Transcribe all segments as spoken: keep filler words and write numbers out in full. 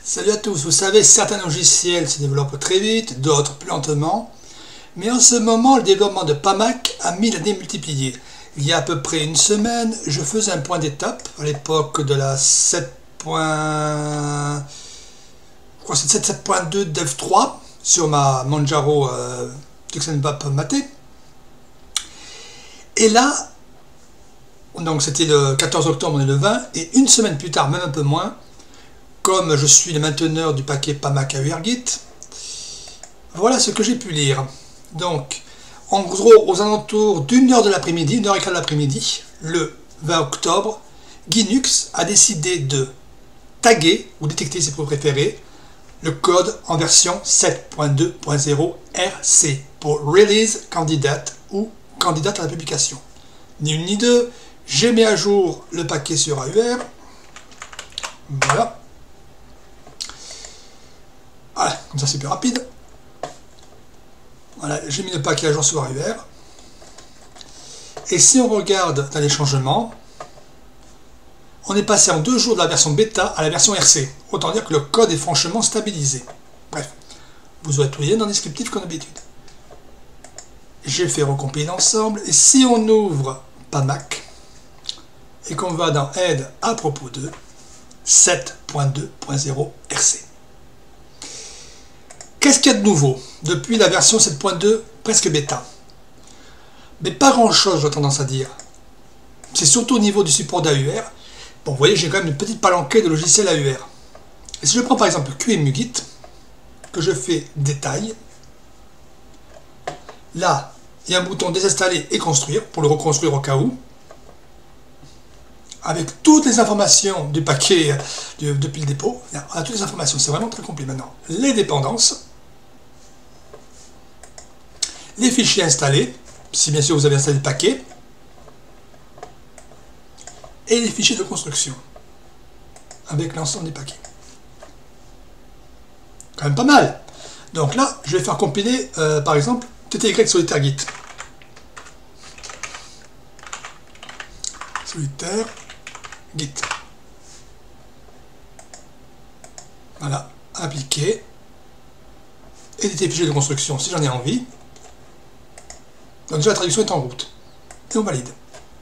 Salut à tous, vous savez, certains logiciels se développent très vite, d'autres plus lentement, mais en ce moment, le développement de Pamac a mis la démultiplier. Il y a à peu près une semaine, je faisais un point d'étape, à l'époque de la sept point deux Dev trois, sur ma Manjaro euh, Tuxenbap Maté. Et là, donc c'était le quatorze octobre, on est le vingt, et une semaine plus tard, même un peu moins, comme je suis le mainteneur du paquet Pamac A U R Git, voilà ce que j'ai pu lire. Donc, en gros, aux alentours d'une heure de l'après-midi, une heure et quart de l'après-midi, le vingt octobre, Linux a décidé de taguer, ou détecter si vous préférez, le code en version sept point deux point zéro R C pour Release Candidate ou Candidate à la publication. Ni une ni deux, j'ai mis à jour le paquet sur A U R. Voilà. Voilà, comme ça c'est plus rapide. Voilà, j'ai mis le paquet à jour sur A U R. Et si on regarde dans les changements, on est passé en deux jours de la version bêta à la version R C. Autant dire que le code est franchement stabilisé. Bref, vous aurez tout lien dans le descriptif comme d'habitude. J'ai fait recompiler l'ensemble. Et si on ouvre Pamac et qu'on va dans Aide à propos de sept point deux point zéro R C. Qu'est-ce qu'il y a de nouveau depuis la version sept point deux presque bêta? Mais pas grand-chose, j'ai tendance à dire. C'est surtout au niveau du support d'A U R. Bon, vous voyez, j'ai quand même une petite palanquée de logiciels A U R. Et si je prends par exemple QEmuGit, que je fais détail, là, il y a un bouton désinstaller et construire, pour le reconstruire au cas où, avec toutes les informations du paquet de, depuis le dépôt. On a toutes les informations, c'est vraiment très complet maintenant. Les dépendances, les fichiers installés, si bien sûr vous avez installé le paquet, et les fichiers de construction, avec l'ensemble des paquets. Quand même pas mal. Donc là, je vais faire compiler, euh, par exemple, T T Y solitaire Git. Solitaire Git. Voilà, appliquer. Éditer fichier de construction si j'en ai envie. Donc déjà la traduction est en route. Et on valide.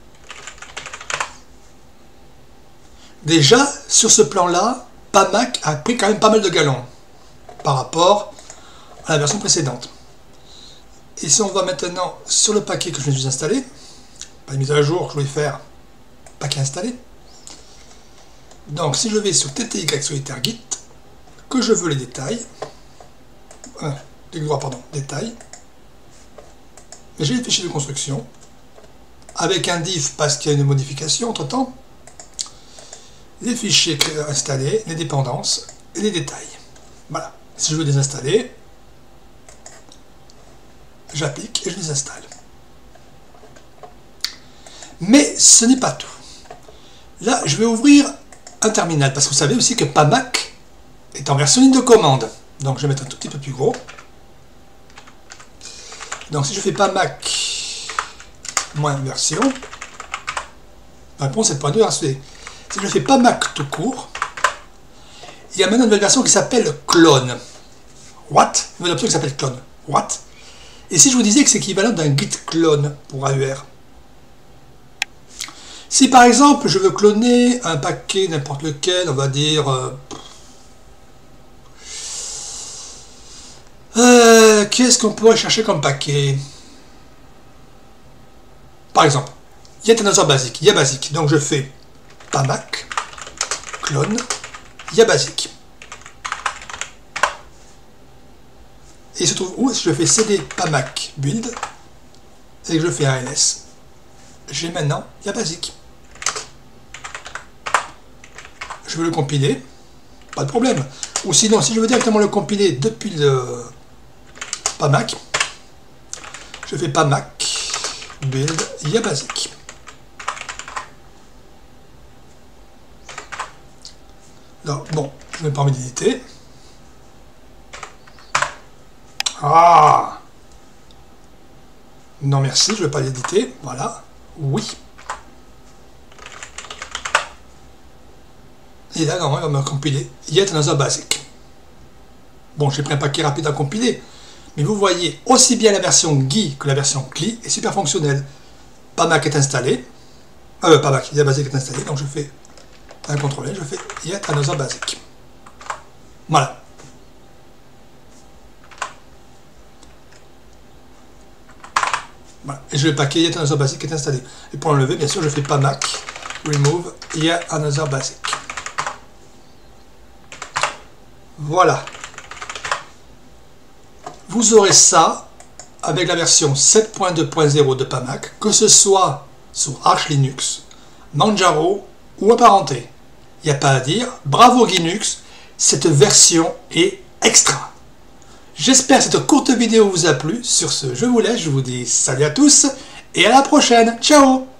Déjà, sur ce plan-là, Pamac a pris quand même pas mal de galons par rapport à la version précédente. Et si on va maintenant sur le paquet que je viens d'installer, pas de mise à jour, je voulais faire paquet installé. Donc si je vais sur T T Y solitaire Git, que je veux les détails, euh, les droits, pardon, détails, j'ai les fichiers de construction, avec un diff parce qu'il y a une modification entre temps, les fichiers installés, les dépendances et les détails. Voilà. Si je veux les installer, j'applique et je les installe. Mais ce n'est pas tout. Là, je vais ouvrir un terminal, parce que vous savez aussi que Pamac est en version ligne de commande. Donc je vais mettre un tout petit peu plus gros. Donc si je fais Pamac moins version, la réponse est sept point deux R C. Si je fais Pamac tout court, il y a maintenant une nouvelle version qui s'appelle clone. What? Une nouvelle option qui s'appelle clone. What? Et si je vous disais que c'est équivalent d'un git clone pour A U R? Si par exemple je veux cloner un paquet n'importe lequel, on va dire euh, euh, qu'est-ce qu'on pourrait chercher comme paquet? Par exemple, yet another basic, yabasic. Donc je fais Pamac clone yabasic. Et il se trouve où? Si je fais cd pamac build et que je fais un ls, j'ai maintenant yabasic. Je veux le compiler, pas de problème. Ou sinon, si je veux directement le compiler depuis le Pamac, je fais Pamac build yabasic. Alors, bon, je me permets d'éditer. Ah! Non merci, je ne vais pas l'éditer. Voilà. Oui. Et là, normalement, il va me compiler Yet Another Basic. Bon, j'ai pris un paquet rapide à compiler, mais vous voyez, aussi bien la version G U I que la version C L I est super fonctionnelle. Pamac est installé, euh, Pamac, Yet Basic est installé, donc je fais un contrôle, je fais Yet Another Basic. Voilà. Voilà. Et je le paquet Yet Another Basic est installé. Et pour l'enlever, bien sûr, je fais Pamac, Remove, Yet Another Basic. Voilà. Vous aurez ça avec la version sept point deux point zéro de Pamac, que ce soit sur Arch Linux, Manjaro ou apparenté. Il n'y a pas à dire, bravo Linux, cette version est extra. J'espère que cette courte vidéo vous a plu. Sur ce, je vous laisse, je vous dis salut à tous et à la prochaine. Ciao!